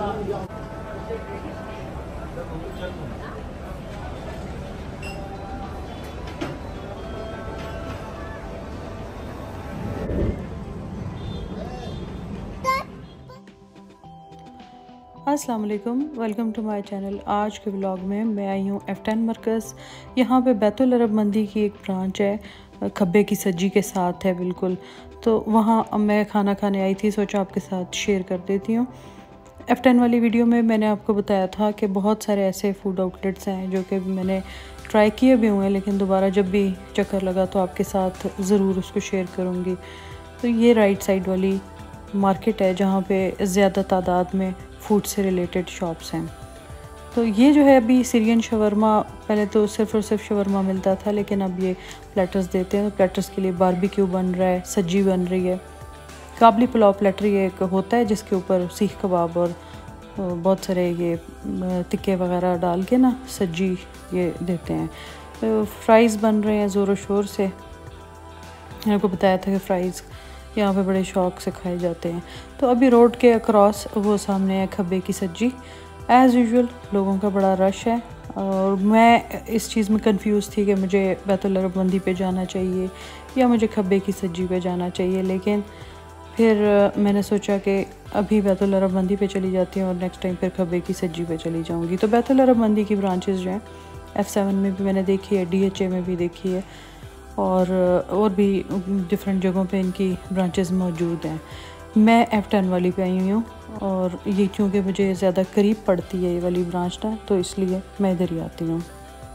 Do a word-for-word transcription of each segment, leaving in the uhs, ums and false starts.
अस्सलाम वालेकुम, welcome to my channel. आज के व्लॉग में मैं आई हूँ एफ टेन मरकज़। यहाँ पे बैतुल अरब मंदी की एक ब्रांच है, खब्बे की सज्जी के साथ है बिल्कुल। तो वहाँ मैं खाना खाने आई थी, सोचा आपके साथ शेयर कर देती हूँ। एफ टेन वाली वीडियो में मैंने आपको बताया था कि बहुत सारे ऐसे फ़ूड आउटलेट्स हैं जो कि मैंने ट्राई किए भी हुए हैं, लेकिन दोबारा जब भी चक्कर लगा तो आपके साथ ज़रूर उसको शेयर करूँगी। तो ये राइट साइड वाली मार्केट है जहाँ पे ज़्यादा तादाद में फूड से रिलेटेड शॉप्स हैं। तो ये जो है अभी सीरियन शवरमा, पहले तो सिर्फ और सिर्फ शवरमा मिलता था, लेकिन अब ये प्लेटर्स देते हैं। तो प्लेटर्स के लिए बारबेक्यू बन रहा है, सज्जी बन रही है। काबली पुलाव प्लेटर ये एक होता है जिसके ऊपर सीख कबाब और बहुत सारे ये तिक्के वगैरह डाल के ना सज्जी ये देते हैं। तो फ्राइज़ बन रहे हैं ज़ोर शोर से। मैंने आपको बताया था कि फ़्राइज़ यहाँ पे बड़े शौक़ से खाए जाते हैं। तो अभी रोड के अक्रॉस वो सामने है खब्बे की सज्जी। एज़ यूजुअल लोगों का बड़ा रश है और मैं इस चीज़ में कंफ्यूज थी कि मुझे बैतुल अरब मंदी पे जाना चाहिए या मुझे खब्बे की सज्जी पे जाना चाहिए। लेकिन फिर मैंने सोचा कि अभी बैतुल अरब मंदी पे चली जाती हूँ और नेक्स्ट टाइम फिर खब्बे की सज्जी पे चली जाऊँगी। तो बैतुल अरब मंदी की ब्रांचेस जो हैं एफ़ सेवन में भी मैंने देखी है, डी एच ए में भी देखी है, और और भी डिफरेंट जगहों पे इनकी ब्रांचेस मौजूद हैं। मैं एफ़ टेन वाली पे आई हुई हूँ और ये क्योंकि मुझे ज़्यादा करीब पड़ती है ये वाली ब्रांच ना, तो इसलिए मैं इधर ही आती हूँ।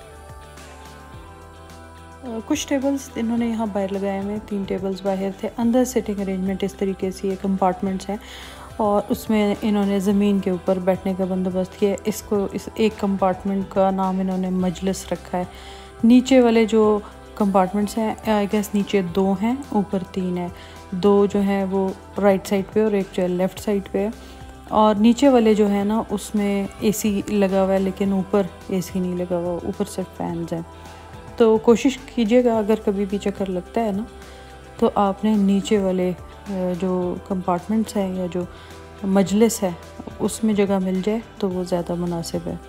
कुछ टेबल्स इन्होंने यहाँ बाहर लगाए हुए, तीन टेबल्स बाहर थे। अंदर सिटिंग अरेंजमेंट इस तरीके से, ये कंपार्टमेंट्स हैं और उसमें इन्होंने ज़मीन के ऊपर बैठने का बंदोबस्त किया। इसको इस एक कंपार्टमेंट का नाम इन्होंने मजलिस रखा है। नीचे वाले जो कंपार्टमेंट्स हैं, आई गेस नीचे दो हैं, ऊपर तीन है। दो जो हैं वो राइट साइड पे और एक जो है लेफ़्ट साइड पे है। और नीचे वाले जो है ना उसमें एसी लगा हुआ है, लेकिन ऊपर एसी नहीं लगा हुआ, ऊपर सिर्फ फैंस हैं। तो कोशिश कीजिएगा अगर कभी भी चक्कर लगता है ना, तो आपने नीचे वाले जो कंपार्टमेंट्स हैं या जो मजलिस है उसमें जगह मिल जाए तो वो ज़्यादा मुनासिब है।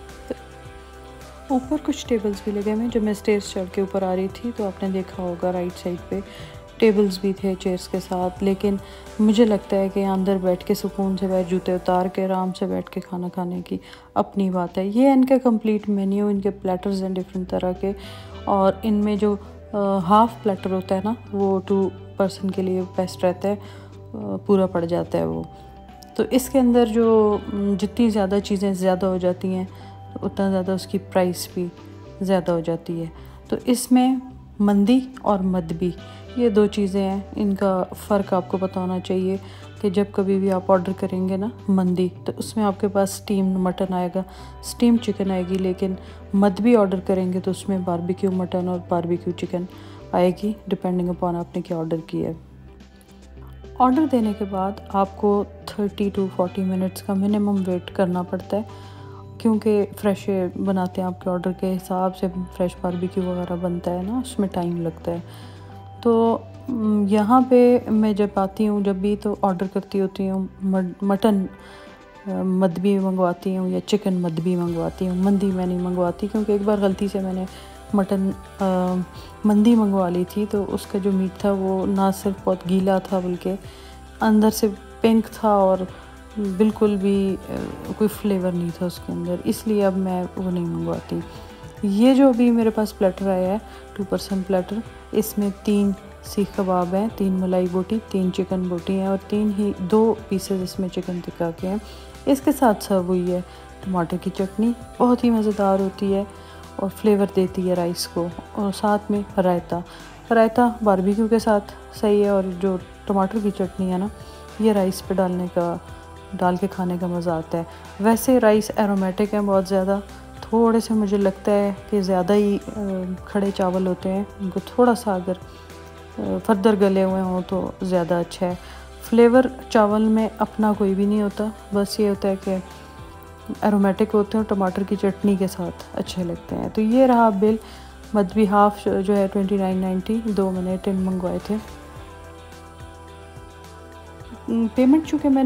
ऊपर कुछ टेबल्स भी लगे हुए हैं। जब मैं स्टेयर्स चढ़ के ऊपर आ रही थी तो आपने देखा होगा राइट साइड पे टेबल्स भी थे चेयर्स के साथ। लेकिन मुझे लगता है कि अंदर बैठ के सुकून से बैठ, जूते उतार के आराम से बैठ के खाना खाने की अपनी बात है। ये इनका कंप्लीट मेन्यू, इनके प्लेटर्स हैं डिफरेंट तरह के, और इनमें जो हाफ़ प्लेटर होता है ना वो टू पर्सन के लिए बेस्ट रहता है, पूरा पड़ जाता है वो। तो इसके अंदर जो जितनी ज़्यादा चीज़ें ज़्यादा हो जाती हैं उतना ज़्यादा उसकी प्राइस भी ज़्यादा हो जाती है। तो इसमें मंदी और मदबी ये दो चीज़ें हैं, इनका फ़र्क आपको पता होना चाहिए कि जब कभी भी आप ऑर्डर करेंगे ना मंदी, तो उसमें आपके पास स्टीम मटन आएगा, स्टीम चिकन आएगी। लेकिन मदबी ऑर्डर करेंगे तो उसमें बारबेक्यू मटन और बारबेक्यू चिकन आएगी, डिपेंडिंग अपॉन आपने क्या ऑर्डर किया है। ऑर्डर देने के बाद आपको थर्टी टू फोर्टी मिनट्स का मिनिमम वेट करना पड़ता है, क्योंकि फ़्रेश बनाते हैं आपके ऑर्डर के हिसाब से। फ़्रेश बारबेक्यू वगैरह बनता है ना, उसमें टाइम लगता है। तो यहाँ पे मैं जब आती हूँ, जब भी तो ऑर्डर करती होती हूँ, मटन मदबी मंगवाती हूँ या चिकन मदबी मंगवाती हूँ। मंदी मैं नहीं मंगवाती, क्योंकि एक बार गलती से मैंने मटन आ, मंदी मंगवा ली थी। तो उसका जो मीट था वो ना सिर्फ बहुत गीला था बल्कि अंदर से पिंक था और बिल्कुल भी कोई फ्लेवर नहीं था उसके अंदर, इसलिए अब मैं वो नहीं मंगवाती। ये जो अभी मेरे पास प्लेटर आया है टू पर्सन प्लेटर, इसमें तीन सीख कबाब हैं, तीन मलाई बोटी, तीन चिकन बोटी हैं और तीन ही दो पीसेस इसमें चिकन टिक्का के हैं। इसके साथ सर्व हुई है टमाटर की चटनी, बहुत ही मज़ेदार होती है और फ्लेवर देती है राइस को, और साथ में रायता। रायता बारबेक्यू के साथ सही है, और जो टमाटर की चटनी है ना, ये राइस पे डालने का डाल के खाने का मज़ा आता है। वैसे राइस एरोमेटिक हैं बहुत ज़्यादा, थोड़े से मुझे लगता है कि ज़्यादा ही खड़े चावल होते हैं, उनको थोड़ा सा अगर फर्दर गले हुए हों तो ज़्यादा अच्छा है। फ्लेवर चावल में अपना कोई भी नहीं होता, बस ये होता है कि एरोमेटिक होते हैं, टमाटर की चटनी के साथ अच्छे लगते हैं। तो ये रहा बिल। मदबी हाफ जो है ट्वेंटी नाइन नाइन्टी, दो मैंने टिन मंगवाए थे। पेमेंट चूँकि मैंने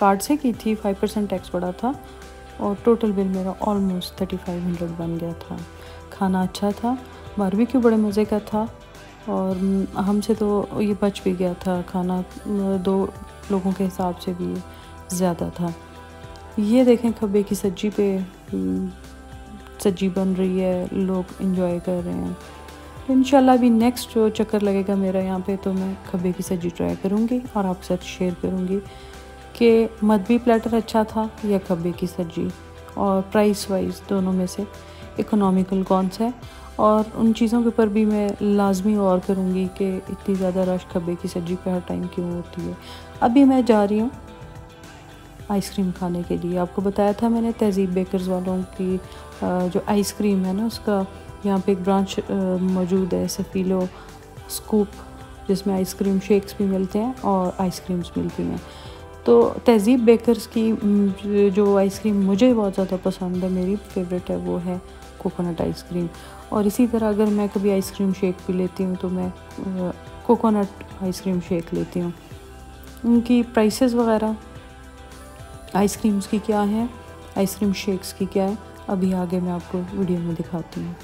कार्ड से की थी, फाइव परसेंट टैक्स पड़ा था और टोटल बिल मेरा ऑलमोस्ट थर्टी फाइव हंड्रेड बन गया था। खाना अच्छा था, बारबेक्यू बड़े मज़े का था और हमसे तो ये बच भी गया था खाना, दो लोगों के हिसाब से भी ज़्यादा था। ये देखें खब्बे की सब्जी पे सब्जी बन रही है, लोग एंजॉय कर रहे हैं। तो इंशाल्लाह भी नेक्स्ट जो चक्कर लगेगा मेरा यहाँ पे तो मैं खब्बे की सब्जी ट्राई करूँगी और आपके साथ शेयर करूँगी कि मदबी प्लेटर अच्छा था या खब्बे की सब्जी, और प्राइस वाइज दोनों में से इकोनॉमिकल कौन सा है। और उन चीज़ों के ऊपर भी मैं लाजमी गौर करूँगी कि इतनी ज़्यादा रश खब्बे की सब्जी पे हर टाइम क्यों होती है। अभी मैं जा रही हूँ आइसक्रीम खाने के लिए। आपको बताया था मैंने तहज़ीब बेकर्स वालों की जो आइसक्रीम है ना, उसका यहाँ पे एक ब्रांच मौजूद है, सफ़ीलो स्कूप, जिसमें आइसक्रीम शेक्स भी मिलते हैं और आइसक्रीम्स मिलती हैं। तो तहज़ीब बेकर्स की जो आइसक्रीम मुझे बहुत ज़्यादा पसंद है, मेरी फेवरेट है, वो है कोकोनट आइसक्रीम। और इसी तरह अगर मैं कभी आइसक्रीम शेक भी लेती हूँ तो मैं कोकोनट आइसक्रीम शेक लेती हूँ। उनकी प्राइसेस वगैरह आइसक्रीम्स की क्या है, आइसक्रीम शेक्स की क्या है, अभी आगे मैं आपको वीडियो में दिखाती हूँ।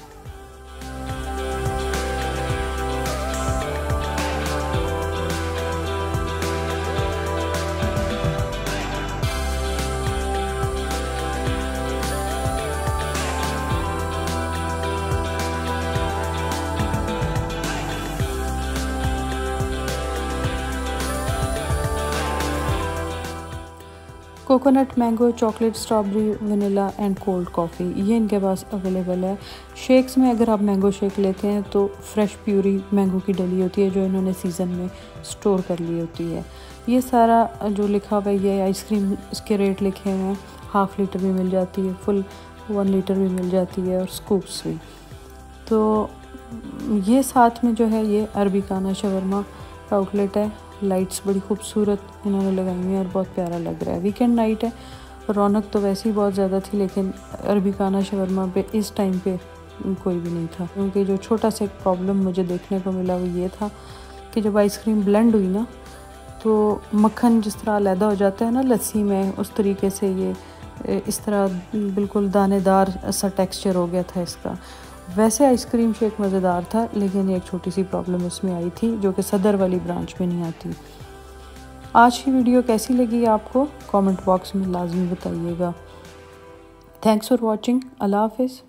Coconut, mango, chocolate, strawberry, vanilla and cold coffee, ये इनके पास अवेलेबल है। शेक्स में अगर आप मैंगो शेक लेते हैं तो फ्रेश प्यूरी मैंगो की डली होती है जो इन्होंने सीज़न में स्टोर कर ली होती है। ये सारा जो लिखा हुआ है, ये आइसक्रीम इसके रेट लिखे हुए हैं। हाफ़ लीटर भी मिल जाती है, फुल वन लीटर भी मिल जाती है और स्कूप्स भी। तो ये साथ में जो है ये अरबिकाना शवरमा का आउटलेट है। लाइट्स बड़ी खूबसूरत इन्होंने लगाई हुई हैं और बहुत प्यारा लग रहा है। वीकेंड नाइट है, रौनक तो वैसे ही बहुत ज़्यादा थी, लेकिन अरबिकाना शवरमा पे इस टाइम पे कोई भी नहीं था। क्योंकि जो छोटा सा एक प्रॉब्लम मुझे देखने को मिला वो ये था कि जब आइसक्रीम ब्लेंड हुई ना, तो मक्खन जिस तरह अलहदा हो जाता है ना लस्सी में, उस तरीके से ये इस तरह बिल्कुल दानेदार सा टेक्सचर हो गया था इसका। वैसे आइसक्रीम शेक मज़ेदार था, लेकिन एक छोटी सी प्रॉब्लम इसमें आई थी जो कि सदर वाली ब्रांच में नहीं आती। आज की वीडियो कैसी लगी आपको कमेंट बॉक्स में लाजमी बताइएगा। Thanks for watching. अल्लाह हाफ़िज़।